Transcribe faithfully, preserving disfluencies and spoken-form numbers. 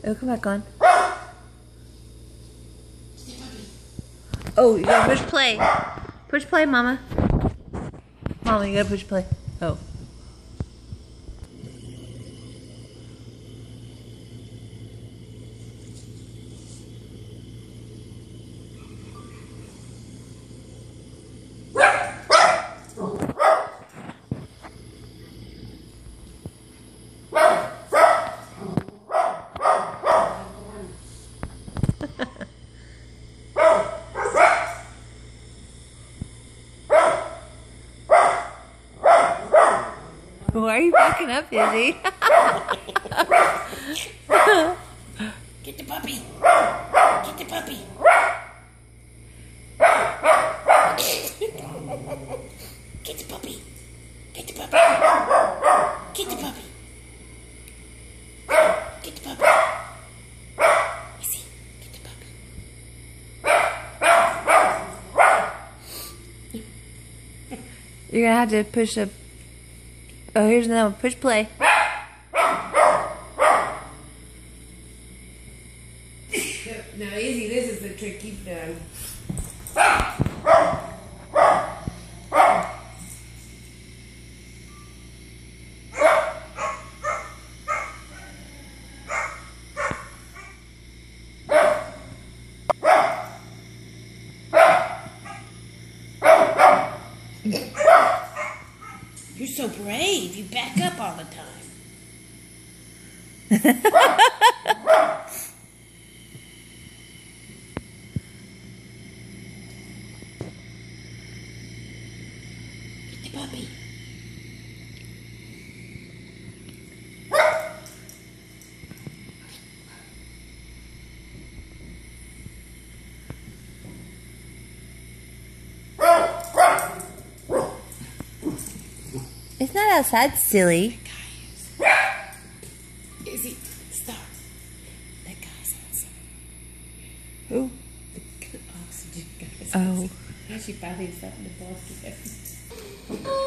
It'll come back on. Oh, you gotta push play. Push play, Mama. Mama, you gotta push play. Oh. Why are you backing up, Izzy? Get the puppy. Get the puppy. Get the puppy. Get the puppy. Get the puppy. Get the puppy. Izzy, get the puppy. You're gonna have to push a... Oh, here's another one. Push play. Now, Izzy, this is the trick you've done. You're so brave. You back up all the time. Get the puppy. It's not outside, silly. Izzy, stop. That guy's outside. Who? The good oxygen guy's Oh. outside. Now she finally is starting to bark again.